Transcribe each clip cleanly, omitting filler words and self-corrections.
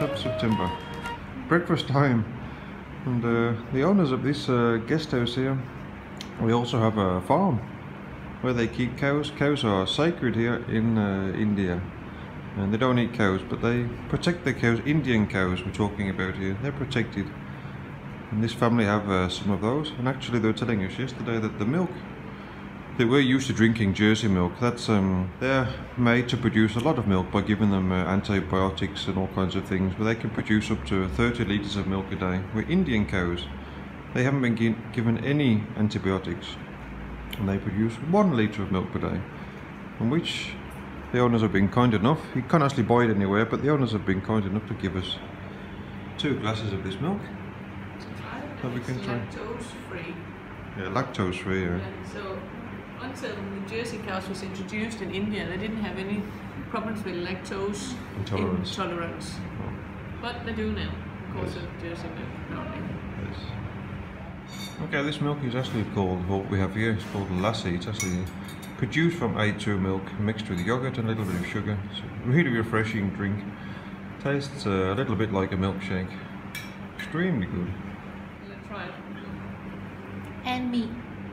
of September. Breakfast time. And the owners of this guest house here, we also have a farm where they keep cows. Cows are sacred here in India. And they don't eat cows, but they protect the cows. Indian cows we're talking about here, they're protected. And this family have some of those. And actually they were telling us yesterday that the milk, they were used to drinking Jersey milk. That's they're made to produce a lot of milk by giving them antibiotics and all kinds of things, but they can produce up to 30 litres of milk a day. Where Indian cows, they haven't been given any antibiotics, and they produce 1 litre of milk per day, from which the owners have been kind enough. You can't actually buy it anywhere, but the owners have been kind enough to give us 2 glasses of this milk. So we can try. Lactose free. Yeah, lactose free. Yeah. So until the Jersey cows was introduced in India, they didn't have any problems with lactose intolerance. Oh. But they do now, because of Jersey milk. Yes. Okay, this milk is actually called, what we have here, it's called lassi. It's actually produced from A2 milk mixed with yogurt and a little bit of sugar. It's a really refreshing drink. Tastes a little bit like a milkshake. Extremely good. Let's try it. And me.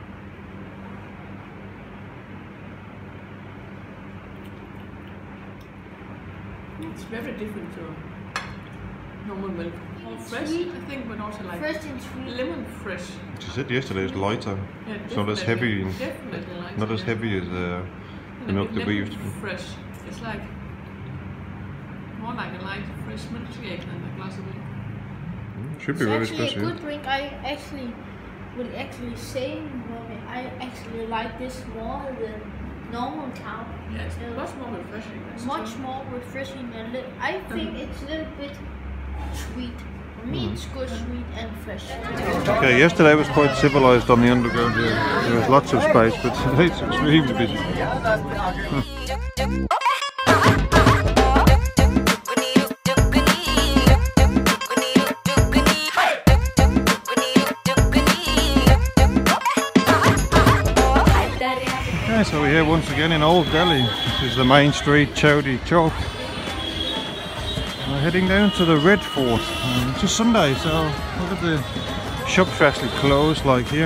It's very different to normal milk. More fresh, sweet. I think, but also like Fresh and sweet. lemon fresh. She said yesterday it's lighter. Yeah, it's not as heavy. Definitely lighter, Not as heavy as the milk that we used to drink. Fresh. It's like more like a light fresh milkshake than a glass of milk. Should be It's very actually special. a good drink. I would actually say I actually like this more than normal cow. Yeah, it's much more refreshing. Much more refreshing and I think it's a little bit sweet. For me it's good, sweet and fresh. Okay, yesterday was quite civilized on the underground here. There was lots of space, but today it's extremely busy. Okay, so we're here once again in Old Delhi. This is the main street, Chowdi Chowk. We're heading down to the Red Fort. It's just Sunday, so look at the shops are actually closed, like here.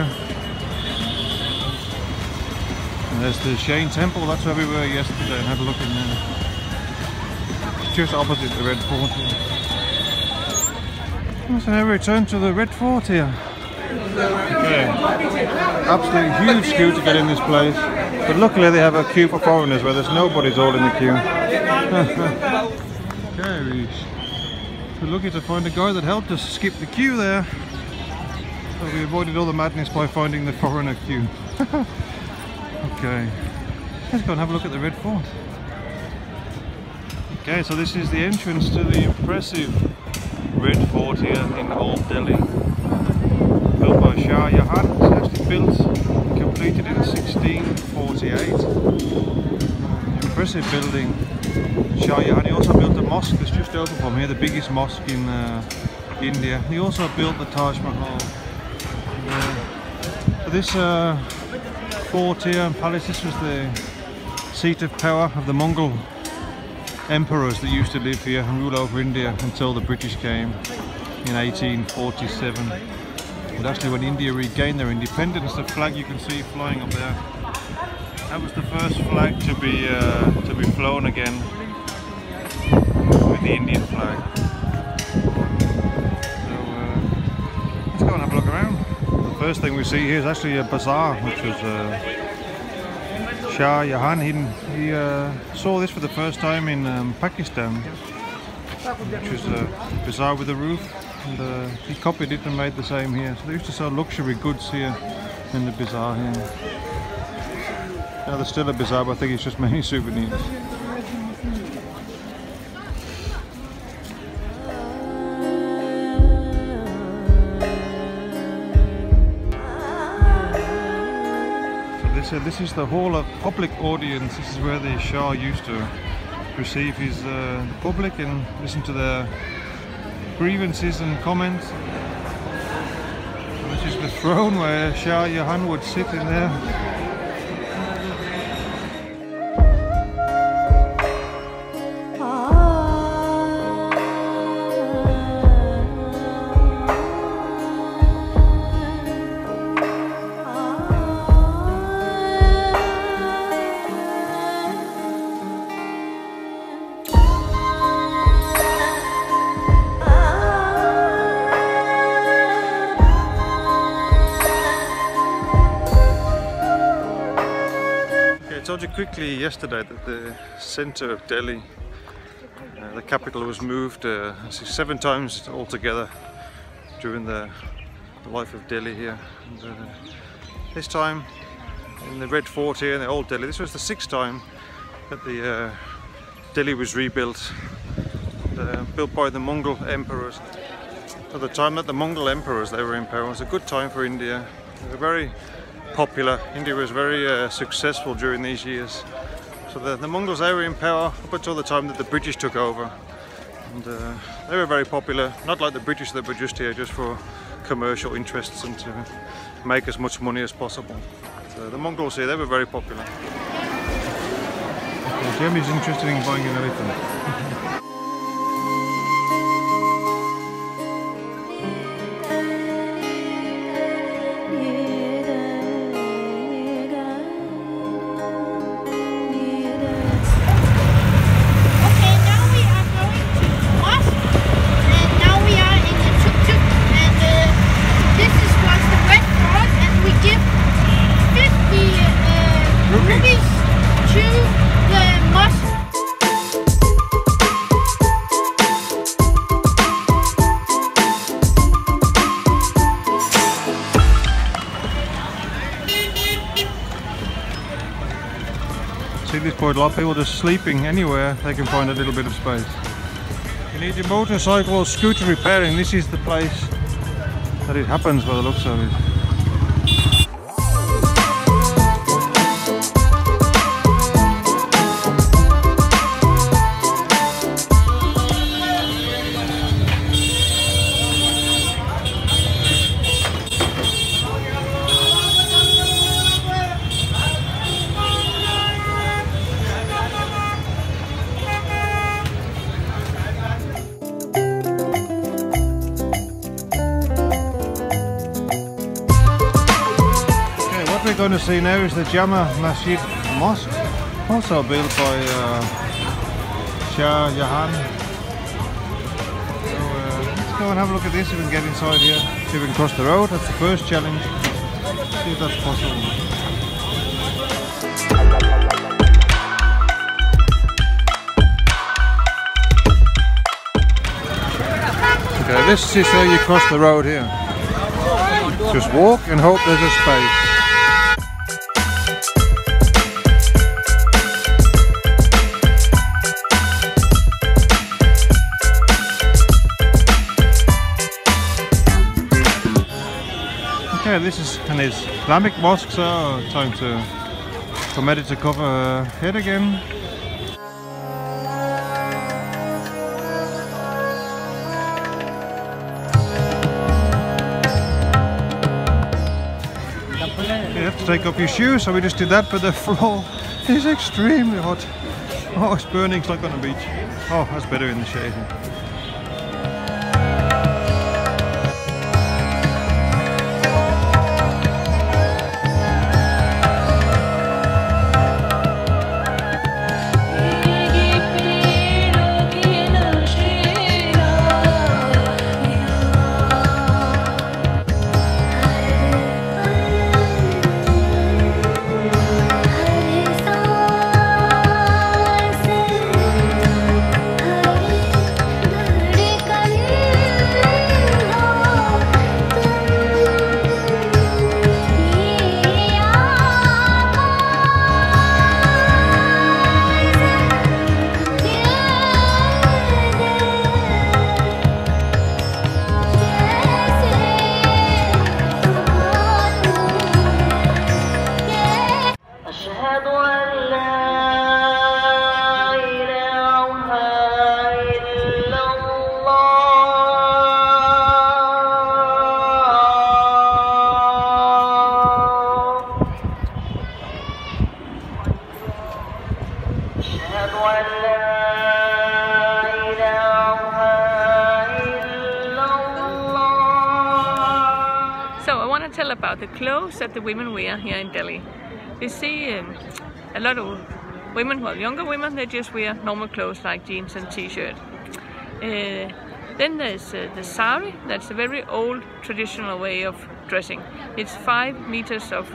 And there's the Jain Temple, that's where we were yesterday and had a look in there. It's just opposite the Red Fort here. So now we return to the Red Fort here. Okay. Absolutely huge queue to get in this place. But luckily they have a queue for foreigners where there's nobody's all in the queue. Okay, we're lucky to find a guy that helped us skip the queue there. So we avoided all the madness by finding the foreigner queue. Okay, let's go and have a look at the Red Fort. Okay, so this is the entrance to the impressive Red Fort here in Old Delhi. Built by Shah Jahan. It's actually built, completed in 1648. Impressive building. Shah Jahan. He also built a mosque that's just open from here, the biggest mosque in India. He also built the Taj Mahal. This fort here and palace, this was the seat of power of the Mughal emperors that used to live here and rule over India until the British came in 1847. But actually when India regained their independence, the flag you can see flying up there, that was the first flag to be flown again with the Indian flag. So let's go and have a look around. The first thing we see here is actually a bazaar, which was Shah Jahan. He saw this for the first time in Pakistan, which was a bazaar with a roof. And he copied it and made the same here. So they used to sell luxury goods here in the bazaar here. Now there's still a bazaar, but I think it's just mainly souvenirs. So this is the hall of public audience. This is where the Shah used to receive his public and listen to their grievances and comments. This is the throne where Shah Jahan would sit in there. told you quickly yesterday that the centre of Delhi, the capital, was moved 7 times altogether during the life of Delhi here. And, this time in the Red Fort here in the old Delhi, this was the 6th time that the Delhi was rebuilt, built by the Mughal emperors. At the time that the Mughal emperors, they were in power, it was a good time for India. They were very popular. India was very successful during these years. So the Mughals, they were in power up until the time that the British took over. And they were very popular, not like the British that were just here just for commercial interests and to make as much money as possible. So the Mongols here, they were very popular. Okay, Jamie's interested in buying an elephant. See this point, a lot of people just sleeping anywhere they can find a little bit of space. You need your motorcycle or scooter repairing, this is the place that it happens by the looks of it. What we're going to see now is the Jama Masjid Mosque, also built by Shah Jahan. So let's go and have a look at this if we can get inside here, see if we can cross the road. That's the first challenge, see if that's possible. Okay, this is how you cross the road here. Just walk and hope there's a space. Okay, this is an Islamic mosque, so time for Mehdi to cover her head again. You have to take off your shoes, so we just did that, but the floor is extremely hot. Oh, it's burning, it's like on a beach. Oh, that's better in the shade here. Tell about the clothes that the women wear here in Delhi. You see a lot of women, well, younger women, they just wear normal clothes like jeans and t-shirt. Then there's the sari. That's a very old traditional way of dressing. It's 5 meters of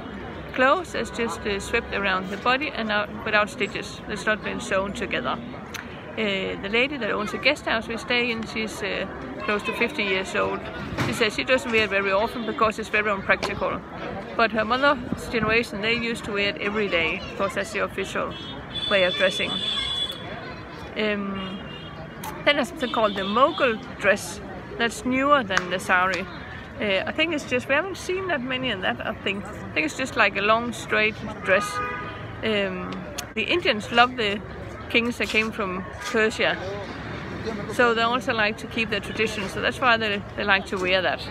clothes is just swept around the body and out without stitches. It's not been sewn together. The lady that owns the guest house we stay in, she's close to 50 years old. She says she doesn't wear it very often because it's very unpractical. But her mother's generation, they used to wear it every day because that's the official way of dressing. Then there's something called the Mughal dress. That's newer than the sari. I think it's just, we haven't seen that many in that, I think it's just like a long straight dress. The Indians love the kings that came from Persia, so they also like to keep their traditions, so that's why they like to wear that.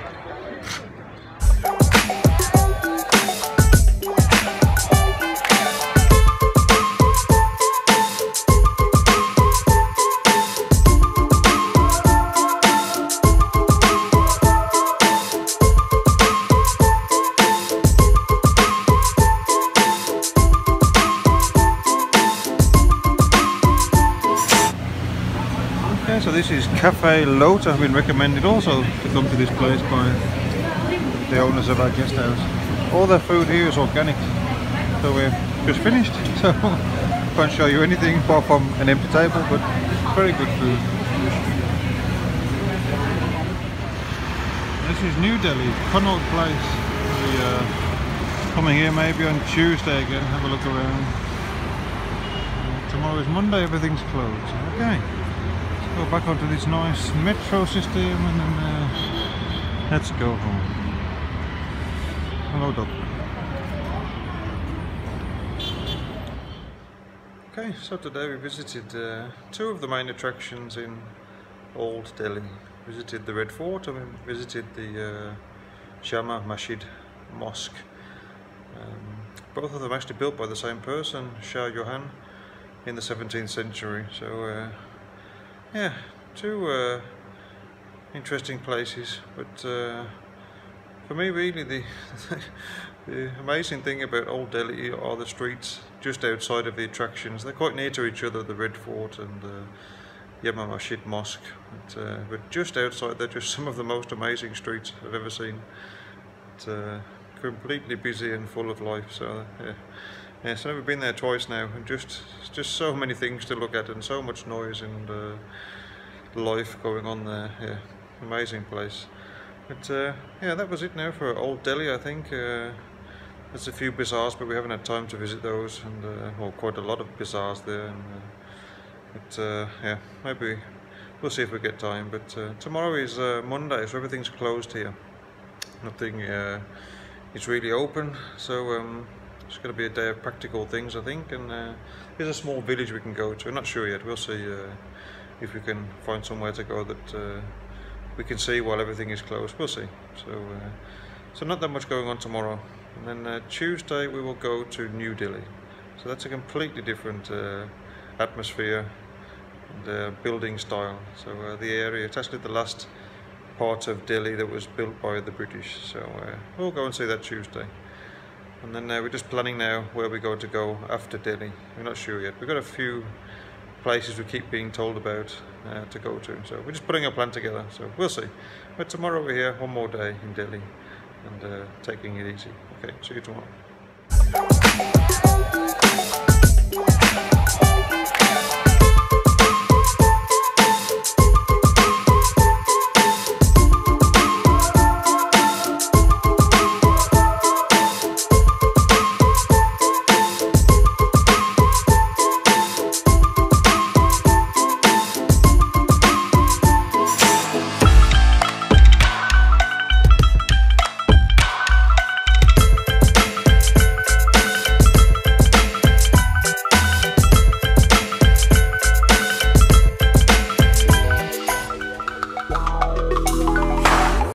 So this is Cafe Lote. I've been recommended also to come to this place by the owners of our guest house. All their food here is organic, so we're just finished, so can't show you anything apart from an empty table, but very good food. This is New Delhi, Connaught Place. We're coming here maybe on Tuesday again, have a look around. Tomorrow is Monday, everything's closed. Okay. Go back onto this nice metro system and then let's go home. Hello, dog. Okay, so today we visited two of the main attractions in Old Delhi. Visited the Red Fort and we visited the Jama Masjid Mosque. Both of them actually built by the same person, Shah Jahan, in the 17th century. So yeah, two interesting places, but for me really the amazing thing about Old Delhi are the streets just outside of the attractions. They're quite near to each other, the Red Fort and Jama Masjid Mosque, but just outside they're just some of the most amazing streets I've ever seen. It's completely busy and full of life, so yeah, so I've been there twice now, and just so many things to look at and so much noise and life going on there. Yeah, amazing place. But yeah, that was it now for Old Delhi. I think there's a few bazaars, but we haven't had time to visit those, and well, quite a lot of bazaars there. And, but yeah, maybe we'll see if we get time. But tomorrow is Monday, so everything's closed here. Nothing is really open, so it's going to be a day of practical things, I think, and there's a small village we can go to. I'm not sure yet. We'll see if we can find somewhere to go that we can see while everything is closed. We'll see. So not that much going on tomorrow. And then Tuesday we will go to New Delhi. So that's a completely different atmosphere and building style. So the area, it's actually the last part of Delhi that was built by the British. So we'll go and see that Tuesday. And then we're just planning now where we're going to go after Delhi. We're not sure yet. We've got a few places we keep being told about to go to. So we're just putting a plan together. So we'll see. But tomorrow we're here, one more day in Delhi and taking it easy. Okay, see you tomorrow.